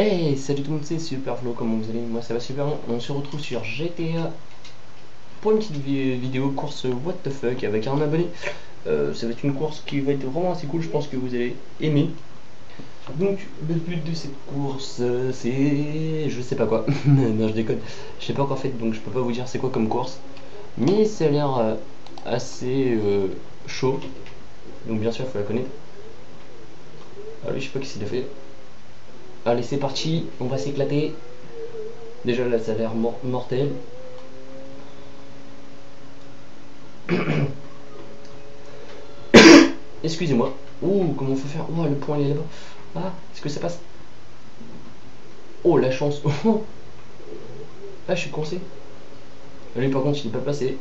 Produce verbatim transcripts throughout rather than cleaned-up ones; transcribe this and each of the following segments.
Hey, salut tout le monde, c'est Superflo, comment vous allez? Moi ça va super bien. On se retrouve sur G T A pour une petite vi vidéo course What the fuck avec un abonné. Euh, ça va être une course qui va être vraiment assez cool, je pense que vous allez aimer. Donc le but de cette course euh, c'est... je sais pas quoi. Non, je déconne. Je sais pas encore fait, donc je peux pas vous dire c'est quoi comme course. Mais ça a l'air euh, assez euh, chaud. Donc bien sûr il faut la connaître. Ah oui, je sais pas qui s'il a fait. Allez, c'est parti, on va s'éclater. Déjà là, ça a l'air mor mortel. Excusez-moi. Ouh, comment faut faire? Oh, le point il est là-bas. Ah, est-ce que ça passe? Oh, la chance. Ah, je suis coincé. Lui, par contre, il n'est pas passé.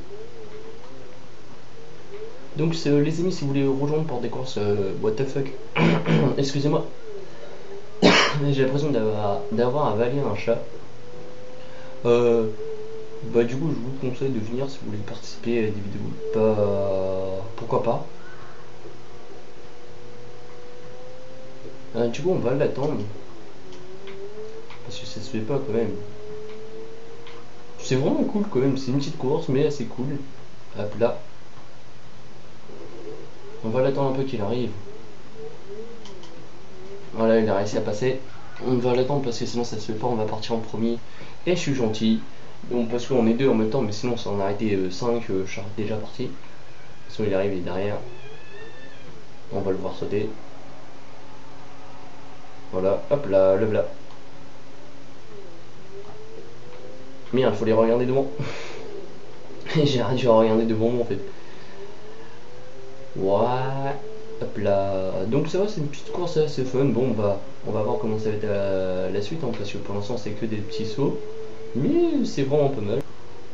Donc, les amis, si vous voulez rejoindre pour des courses, euh, what the fuck. Excusez-moi. J'ai l'impression d'avoir avalé un chat. Euh, bah, du coup, je vous conseille de venir si vous voulez participer à des vidéos. Pas... Pourquoi pas. Euh, du coup, on va l'attendre. Parce que ça se fait pas quand même. C'est vraiment cool quand même. C'est une petite course, mais assez cool. Hop là. On va l'attendre un peu qu'il arrive. Voilà, il a réussi à passer. On va l'attendre parce que sinon ça se fait pas. On va partir en premier. Et je suis gentil. Donc, parce qu'on est deux en même temps, mais sinon ça en a arrêté cinq. Euh, je suis déjà parti. Sinon il arrive, il est derrière. On va le voir sauter. Voilà, hop là, le voilà. Merde, il faut les regarder devant. J'ai dû regarder devant moi en fait. Ouais. Hop là. Donc ça va, c'est une petite course assez fun. Bon, on va, on va voir comment ça va être la, la suite, hein, parce que pour l'instant c'est que des petits sauts. Mais c'est vraiment pas mal.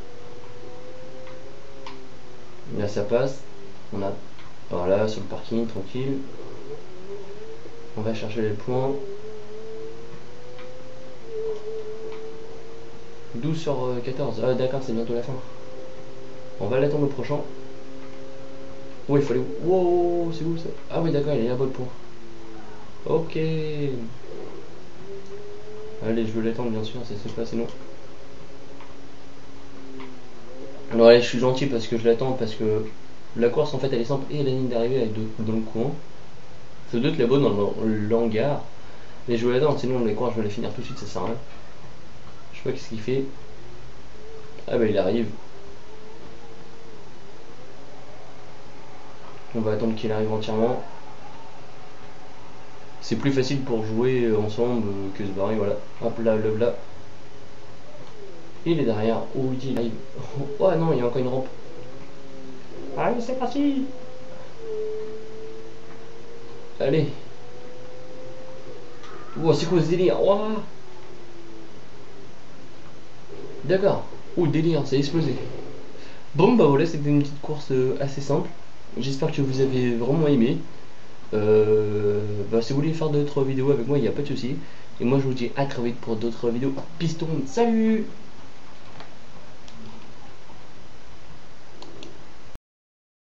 Là ça passe. On a... Voilà, sur le parking, tranquille. On va chercher les points. douze sur quatorze. Ah d'accord, c'est bientôt la fin. On va l'attendre au prochain. Oh, il faut aller où? Wow, c'est où ça? Ah oui, d'accord, il est là-bas le point. Ok. Allez, je veux l'attendre bien sûr, ça se passe sinon. Alors allez, je suis gentil parce que je l'attends, parce que la course en fait elle est simple et la ligne d'arrivée elle est dans le coin. Ça doit être là-bas dans l'hangar. Mais je veux l'attendre, sinon les courses je vais les finir tout de suite, ça sert à rien. Je sais pas qu'est-ce qu'il fait. Ah bah il arrive. On va attendre qu'il arrive entièrement. C'est plus facile pour jouer ensemble que se barrer, voilà. Hop là, le là. Il est derrière. Oh, il arrive. Oh non, il y a encore une rampe. Allez, c'est parti. Allez. Oh, c'est quoi ce délire? Oh. D'accord. Oh, délire, ça a explosé. Bon, bah voilà, c'était une petite course assez simple. J'espère que vous avez vraiment aimé. Euh, bah, si vous voulez faire d'autres vidéos avec moi, il n'y a pas de souci. Et moi, je vous dis à très vite pour d'autres vidéos. Piston, salut!